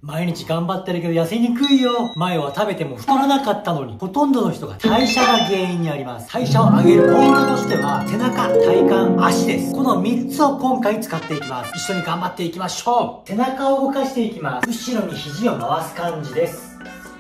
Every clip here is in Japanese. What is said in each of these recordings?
毎日頑張ってるけど痩せにくいよ。前は食べても太らなかったのに、ほとんどの人が代謝が原因にあります。代謝を上げるポイントとしては、背中、体幹、足です。この3つを今回使っていきます。一緒に頑張っていきましょう。背中を動かしていきます。後ろに肘を回す感じです。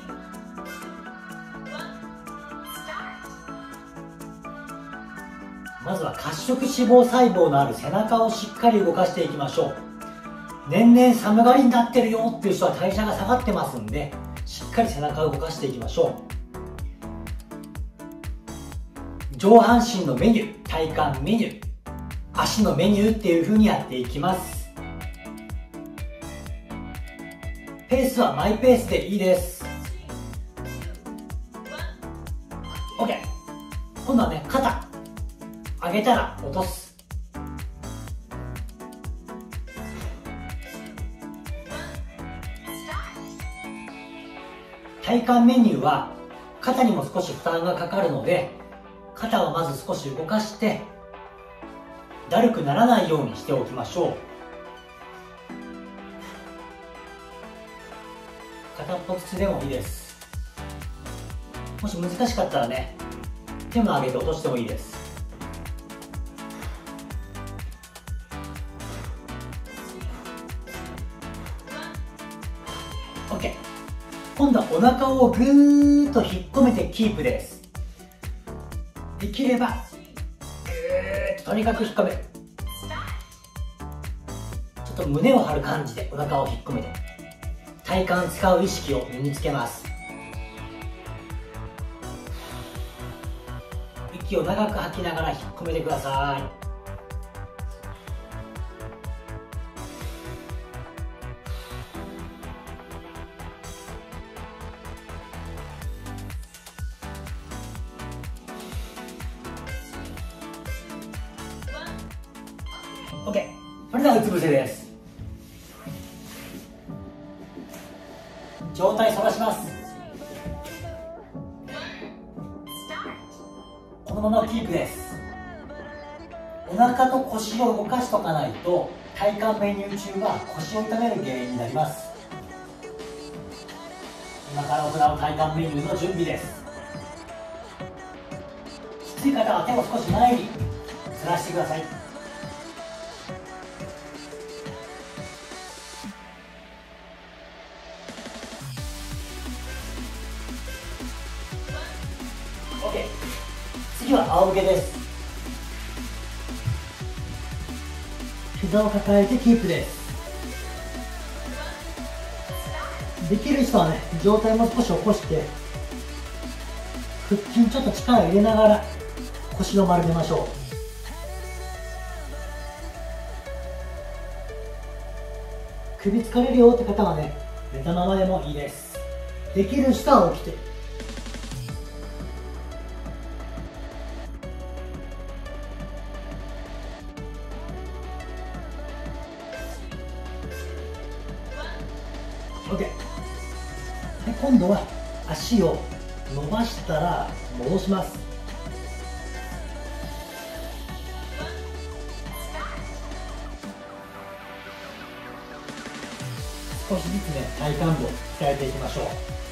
まずは褐色脂肪細胞のある背中をしっかり動かしていきましょう。年々寒がりになってるよっていう人は代謝が下がってますんで、しっかり背中を動かしていきましょう。上半身のメニュー、体幹メニュー、足のメニューっていう風にやっていきます。ペースはマイペースでいいです。 OK。 今度はね、肩上げたら落とす。体幹メニューは肩にも少し負担がかかるので、肩をまず少し動かしてだるくならないようにしておきましょう。片っぽずつでもいいです。もし難しかったらね、手も上げて落としてもいいです。OK。今度はお腹をぐーっと引っ込めてキープです。できればぐーっととにかく引っ込める。ちょっと胸を張る感じでお腹を引っ込めて体幹使う意識を身につけます。息を長く吐きながら引っ込めてください。OK。それではうつ伏せです。上体反らします。このままキープです。お腹と腰を動かしとかないと体幹メニュー中は腰を痛める原因になります。今から行う体幹メニューの準備です。きつい方は手を少し前にずらしてください。次は仰向けです。膝を抱えてキープです。できる人はね、上体も少し起こして腹筋ちょっと力を入れながら腰を丸めましょう。首疲れるよって方はね、寝たままでもいいです。できる人は起きて、OK。今度は足を伸ばしたら戻します。少しずつね、体幹部を鍛えていきましょう。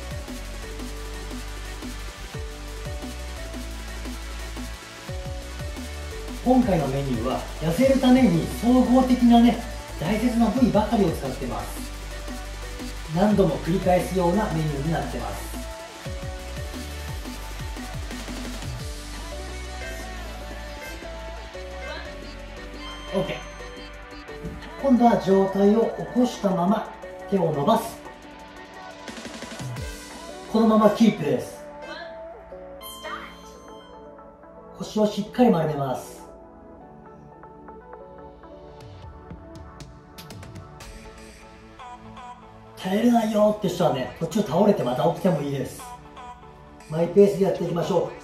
今回のメニューは痩せるために総合的なね、大切な部位ばかりを使っています。何度も繰り返すようなメニューになってます。OK。今度は上体を起こしたまま手を伸ばす。このままキープです。腰をしっかり丸めます。耐えれないよって人はね、途中倒れてまた起きてもいいです。マイペースでやっていきましょ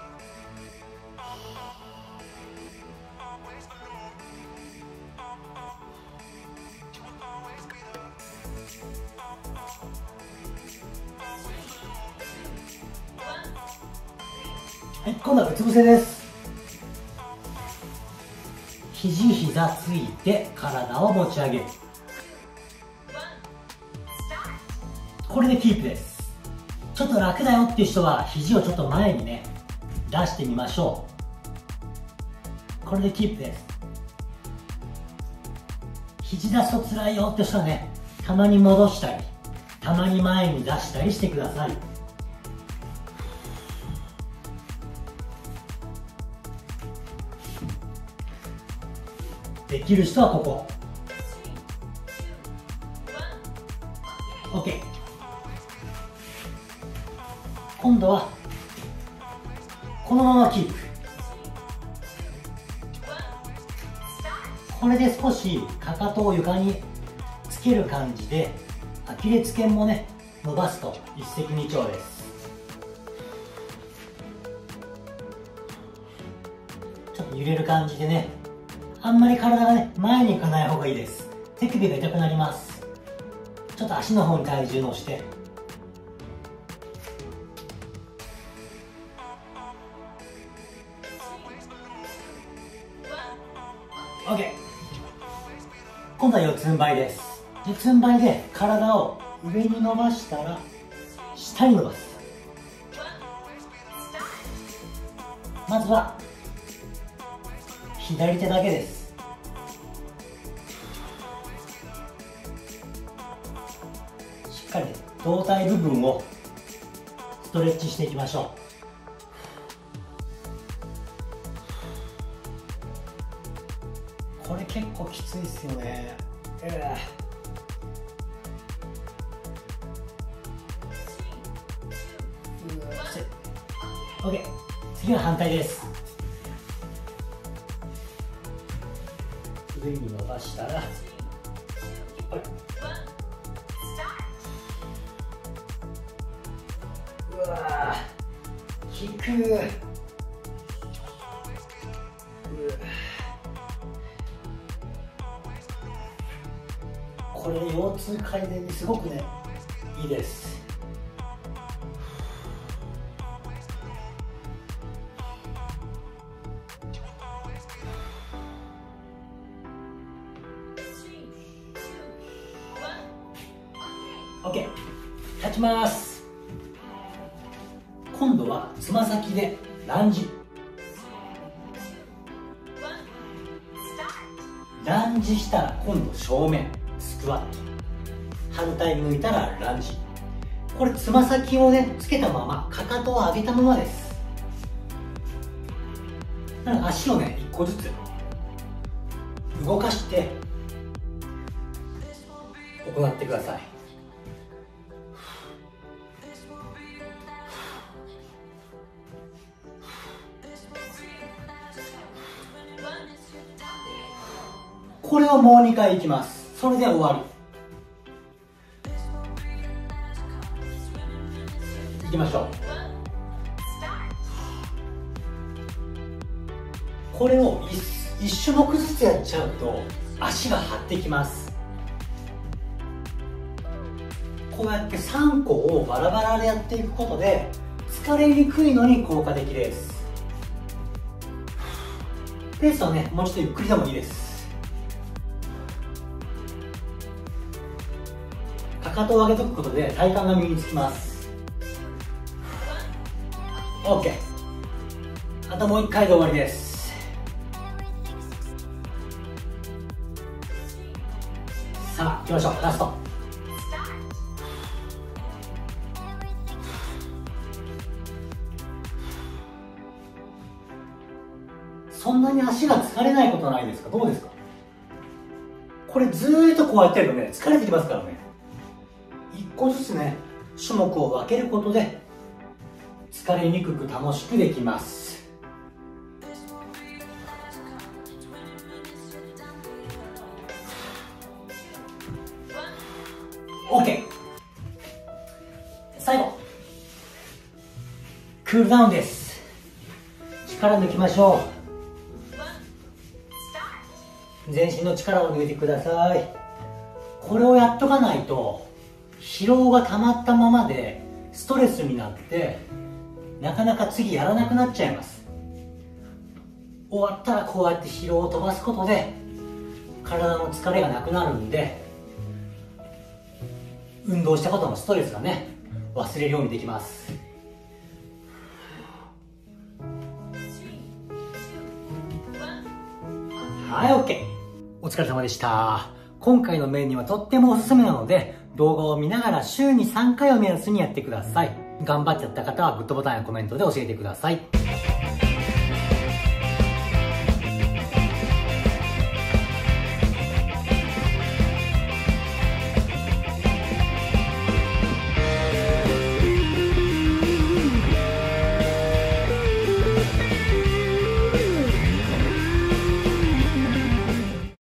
う。はい、今度はうつ伏せです。肘膝ついて体を持ち上げる。 これでキープです。ちょっと楽だよっていう人は肘をちょっと前にね出してみましょう。これでキープです。肘出すと辛いよって人はね、たまに戻したりたまに前に出したりしてください。できる人はここ OK。 今度はこのままキープ。これで少しかかとを床につける感じでアキレス腱もね伸ばすと一石二鳥です。ちょっと揺れる感じでね、あんまり体がね前に行かない方がいいです。手首が痛くなります。ちょっと足の方に体重乗して、OK。 今度は四つん這いです。四つん這いで体を上に伸ばしたら下に伸ばす。まずは左手だけです。しっかり胴体部分をストレッチしていきましょう。これ結構きついですよね。OK。 次は反対です。上に伸ばしたらうわー、引く。これ腰痛改善にすごくねいいです。OK。 立ちます。今度はつま先でランジ。ランジしたら今度正面スクワット、反対向いたらランジ。これつま先をねつけたままかかとを上げたままです。なので足をね1個ずつ動かして行ってください。これをもう2回いきます。それで終わり。いきましょう。これを 1種目ずつやっちゃうと足が張ってきます。こうやって3個をバラバラでやっていくことで疲れにくいのに効果的です。ペースはねもうちょっとゆっくりでもいいです。かかとを上げとくことで体幹が身につきます。 OK。 あともう1回で終わりです。さあ行きましょう。ラスト。そんなに足が疲れないことないですか？どうですか？これずーっとこうやってるとね疲れてきますからね。1個ずつね種目を分けることで疲れにくく楽しくできます。OK。 最後クールダウンです。力抜きましょう。全身の力を抜いてください。これをやっとかないと疲労が溜まったままでストレスになってなかなか次やらなくなっちゃいます。終わったらこうやって疲労を飛ばすことで体の疲れがなくなるんで、 運動したことのストレスがね、忘れるようにできます。はい、OK。お疲れ様でした。今回のメニューはとってもおすすめなので、動画を見ながら週に3回を目安にやってください。頑張っちゃった方はグッドボタンやコメントで教えてください。